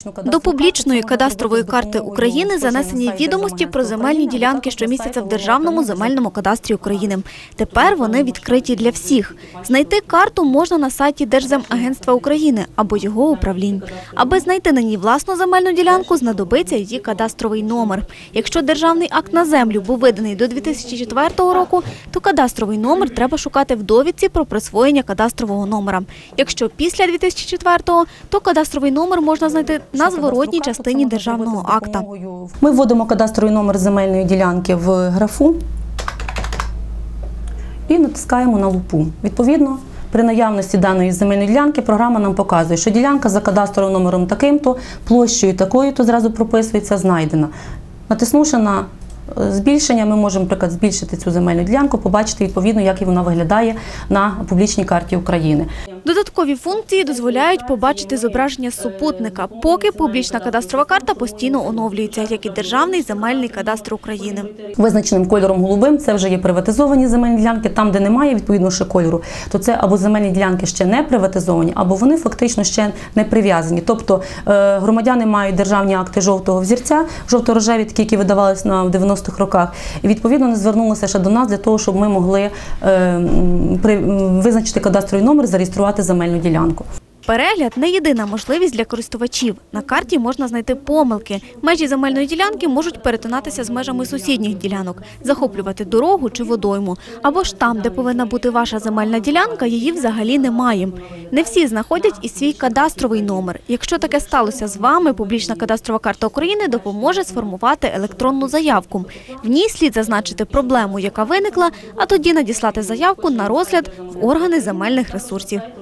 До публічної кадастрової карти України занесені відомості про земельні ділянки щомісяця в Державному земельному кадастрі України. Тепер вони відкриті для всіх. Знайти карту можна на сайті Держземагентства України або його управлінь. Аби знайти на ній власну земельну ділянку, знадобиться її кадастровий номер. Якщо державний акт на землю був виданий до 2004 року, то кадастровий номер треба шукати в довідці про присвоєння кадастрового номера. Якщо після 2004-го, то кадастровий номер можна знайти на зворотній частині державного акта. Ми вводимо кадастровий номер земельної ділянки в графу і натискаємо на лупу. Відповідно, при наявності даної земельної ділянки програма нам показує, що ділянка за кадастровим номером таким-то, площею такою-то зразу прописується, знайдена. Натиснувши на збільшення, ми можемо, наприклад, збільшити цю земельну ділянку, побачити відповідно, як вона виглядає на публічній карті України. Додаткові функції дозволяють побачити зображення супутника, поки публічна кадастрова карта постійно оновлюється, як і Державний земельний кадастр України. Визначеним кольором голубим це вже є приватизовані земельні ділянки, там, де немає відповідно ще кольору, то це або земельні ділянки ще не приватизовані, або вони фактично ще не прив'язані. Тобто громадяни мають державні акти жовтого взірця, жовто-рожеві, такі, які видавалися на 90-х роках, і відповідно не звернулися ще до нас для того, щоб ми могли визначити кадастровий номер, зареєструвати земельну ділянку. Перегляд – не єдина можливість для користувачів. На карті можна знайти помилки. Межі земельної ділянки можуть перетинатися з межами сусідніх ділянок, захоплювати дорогу чи водойму. Або ж там, де повинна бути ваша земельна ділянка, її взагалі немає. Не всі знаходять і свій кадастровий номер. Якщо таке сталося з вами, публічна кадастрова карта України допоможе сформувати електронну заявку. В ній слід зазначити проблему, яка виникла, а тоді надіслати заявку на розгляд в органи земельних ресурсів.